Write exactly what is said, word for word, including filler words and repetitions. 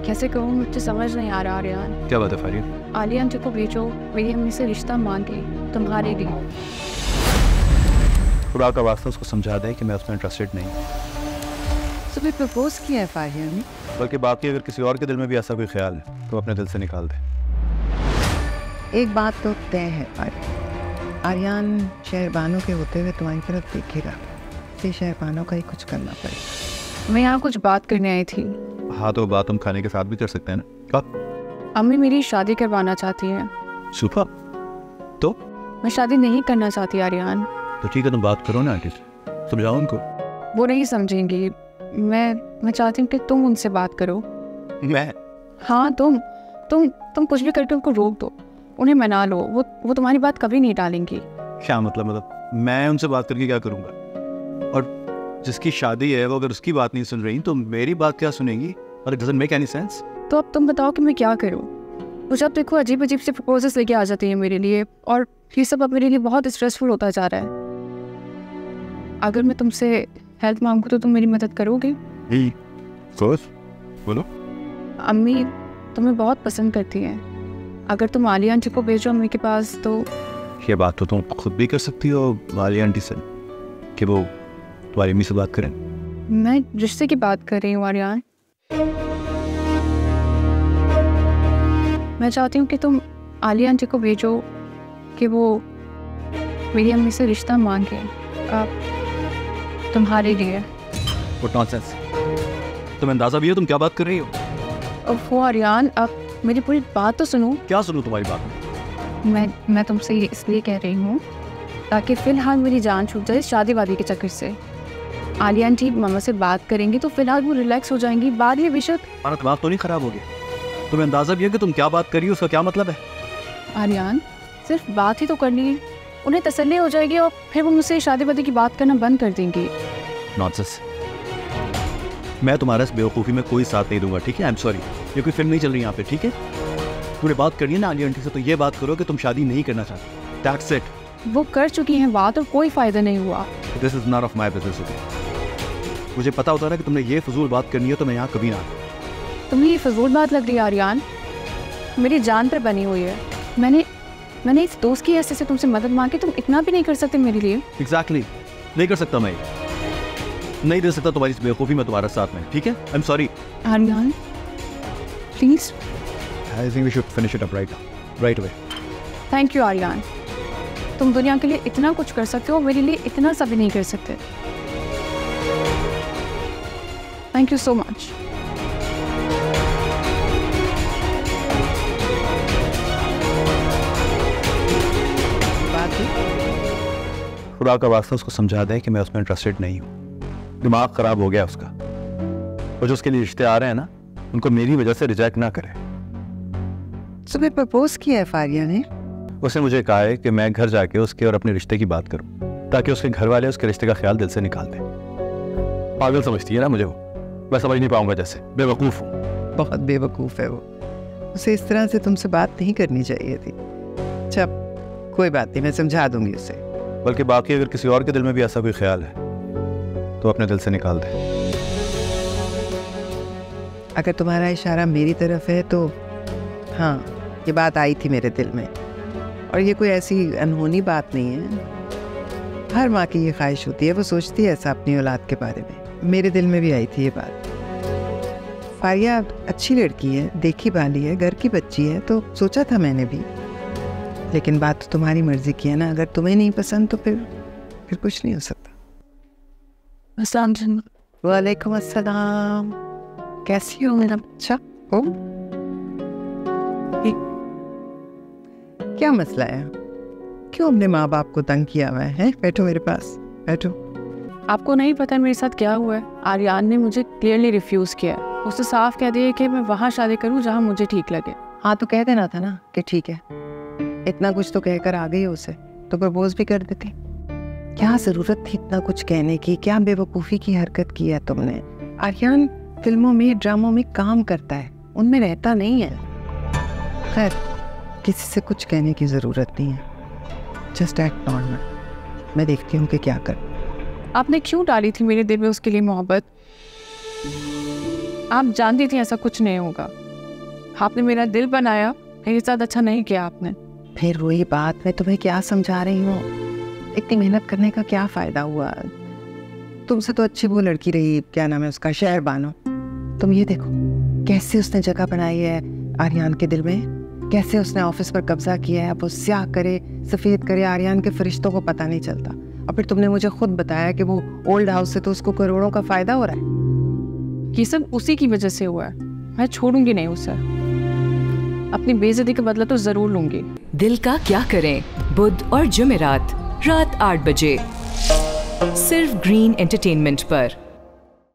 कैसे कहूँ, मुझे समझ नहीं आ रहा आर्यन। क्या बात है फारिया? आलिया आंटी को भेजो, मेरी अम्मी से रिश्ता मांगे तुम्हारे लिए। खुदा का वास्ता उसको समझा दे कि मैं उसमें इंटरेस्टेड नहीं। सुबह प्रपोज किया है फारिया ने, बल्कि बाकी अगर किसी और के दिल में भी ऐसा कोई ख्याल है तो अपने दिल से निकाल दे। एक बात तो तय है फारिया, आर्यन शहरबानों के होते हुए तुम्हारी तरफ देखेगा, फिर शहरबानों का ही कुछ करना पड़ेगा। मैं यहाँ कुछ बात करने आई थी। हाँ तो बात हम खाने के साथ भी कर सकते हैं ना। क्या? अम्मी मेरी शादी करवाना चाहती हैं। सुपर। तो मैं शादी नहीं करना चाहती आर्यन। तो ठीक है, तुम बात करो ना आंटी से, समझाओ उनको। वो नहीं समझेंगी। मैं मैं चाहती हूँ कि तुम उनसे बात करो। मैं? हाँ तुम तुम तुम कुछ भी करके उनको रोक दो, उन्हें मना लो। वो वो तुम्हारी बात कभी नहीं टालेंगी। क्या मतलब? मतलब मैं उनसे बात करके क्या करूँगा? और जिसकी शादी है वो अगर उसकी बात नहीं सुन रही तो मेरी बात क्या सुनेंगी? और it doesn't make any sense. तो अब तुम बताओ कि मैं क्या करूँ? मुझे अब देखो अजीब अजीब से प्रपोजल्स लेके आ जाती हैं मेरे लिए, और ये सब अब मेरे लिए बहुत स्ट्रेसफुल होता जा रहा है। अगर मैं तुमसे हेल्प मांगूँ तो तुम मेरी मदद करोगे? बोलो। अम्मी तुम्हें बहुत पसंद करती हैं। अगर तुम आलिया आंटी को भेजो अम्मी के पास तो। ये बात तो तुम खुद भी कर सकती हो आलिया आंटी से कि वो तुम्हारी अम्मी से बात करें। मैं रिश्ते की बात कर रही हूँ आर्यन। मैं चाहती हूँ कि तुम आलिया आंटी को भेजो कि वो मेरी अम्मी से रिश्ता मांगे आप तुम्हारे लिए। What nonsense! तुम्हें अंदाजा भी है तुम क्या बात कर रही हो? ओह आर्यन, अब मेरी पूरी बात तो सुनो। क्या सुनूं तुम्हारी बात? मैं मैं तुमसे ये इसलिए कह रही हूँ ताकि फिलहाल मेरी जान छूट जाए शादी वादी के चक्कर से। आलिया आंटी मामा से बात करेंगी तो फिलहाल वो रिलैक्स हो जाएंगी, बाद में बेशक। तुम्हारा दिमाग तो नहीं खराब हो गया? तुम्हें अंदाजा भी है कि तुम क्या बात कर रही हो, उसका क्या मतलब है? आर्यन सिर्फ बात ही तो करनी है, उन्हें तसल्ली हो जाएगी और फिर वो मुझसे शादी वादी की बात करना बंद कर देंगी। नॉनसेंस। मैं तुम्हारा इस बेवकूफ़ी में कोई साथ नहीं दूंगा, ठीक है? आई एम सॉरी, ये कोई फिल्म नहीं चल रही यहाँ पे, ठीक है? तुमने बात करनी है ना आलिया आंटी से तो ये बात करो कि तुम शादी नहीं करना चाहते। That's it. वो कर चुकी हैं बात और कोई फायदा नहीं हुआ। This is not of my business. Okay, मुझे पता होता है ना कि तुमने ये फजूल बात करनी है तो मैं यहाँ कभी ना आता। तुम्हें ये फजूल बात लग रही है आर्यन? मेरी जान पर बनी हुई है। मैंने मैंने इस दोस्त की ऐसे से तुमसे मदद मांगी, तुम इतना भी नहीं कर सकते मेरे लिए? Exactly exactly. नहीं कर सकता मैं, नहीं दे सकता तुम्हारी इस बेवकूफ़ी में तुम्हारे साथ में, ठीक है? I am sorry Aryan, please. I think we should finish it up right right away. Thank you Aryan, तुम दुनिया के लिए इतना कुछ कर सकते हो, मेरे लिए इतना सा भी नहीं कर सकते। Thank you so much. खुदा का वास्ता उसको समझा दे कि मैं उसमें इंटरेस्टेड नहीं हूँ। दिमाग खराब हो गया उसका। और जो उसके लिए रिश्ते आ रहे हैं ना, उनको मेरी वजह से रिजेक्ट ना करे। सुबह प्रपोज किया है फारिया ने, उसने मुझे कहा है कि मैं घर जाके उसके और अपने रिश्ते की बात करूं ताकि उसके घर वाले उसके रिश्ते का ख्याल दिल से निकाल दें। पागल समझती है ना मुझे वो, मैं समझ नहीं पाऊंगा, जैसे बेवकूफ़ हूँ। बहुत बेवकूफ़ है वो, उसे इस तरह से तुमसे बात नहीं करनी चाहिए थी। अच्छा कोई बात नहीं, मैं समझा दूंगी उसे। बल्कि बाकी अगर किसी और के दिल में भी ऐसा कोई ख्याल है तो अपने दिल से निकाल दे। अगर तुम्हारा इशारा मेरी तरफ है तो हाँ, ये बात आई थी मेरे दिल में, और ये कोई ऐसी अनहोनी बात नहीं है। हर माँ की ये ख्वाहिश होती है, वो सोचती है ऐसा अपनी औलाद के बारे में। मेरे दिल में भी आई थी ये बात। फारिया अच्छी लड़की है, देखी भाली है, घर की बच्ची है, तो सोचा था मैंने भी। लेकिन बात तो तुम्हारी मर्जी की है ना, अगर तुम्हें नहीं पसंद तो फिर फिर कुछ नहीं हो सकता। वालेकुम अस्सलाम, कैसी हो मेरा बच्चा? हो क्या मसला है? क्यों अपने माँ बाप को तंग किया हुआ है? बैठो मेरे पास, बैठो। आपको नहीं पता मेरे साथ क्या हुआ है? आर्यन ने मुझे क्लियरली रिफ्यूज़ किया। उसने साफ कह दिया कि मैं वहाँ शादी करूँ जहाँ मुझे ठीक लगे। हाँ तो कह देना था ना कि ठीक है। इतना कुछ तो कहकर आ गई उसे, तो प्रपोज भी कर देती। क्या ज़रूरत थी इतना कुछ कहने की? क्या बेवकूफ़ी की हरकत की है तुमने? आर्यन फिल्मों में ड्रामों में काम करता है, उनमें रहता नहीं है। खैर किसी से कुछ कहने की ज़रूरत नहीं है, जस्ट एक्ट नॉर्मल। मैं देखती हूँ कि क्या कर। आपने क्यों डाली थी मेरे दिल में उसके लिए मोहब्बत? आप जानती थी ऐसा कुछ नहीं होगा। आपने मेरा दिल बनाया, मेरे साथ अच्छा नहीं किया आपने। फिर वही बात, मैं तुम्हें क्या समझा रही हूँ, इतनी मेहनत करने का क्या फायदा हुआ। तुमसे तो अच्छी वो लड़की रही, क्या नाम है उसका, शहर बानो। तुम ये देखो कैसे उसने जगह बनाई है आर्यन के दिल में, कैसे उसने ऑफिस पर कब्जा किया है। अब वो स्याह करे सफेद करे, आर्यन के फरिश्तों को पता नहीं चलता। और फिर तुमने मुझे खुद बताया कि वो ओल्ड हाउस से तो उसको करोड़ों का फायदा हो रहा है। ये सब उसी की वजह से हुआ है। मैं छोड़ूंगी नहीं उसे, अपनी बेइज्जती का बदला तो जरूर लूंगी। दिल का क्या करें, बुध और जुमेरात रात आठ बजे सिर्फ ग्रीन एंटरटेनमेंट पर।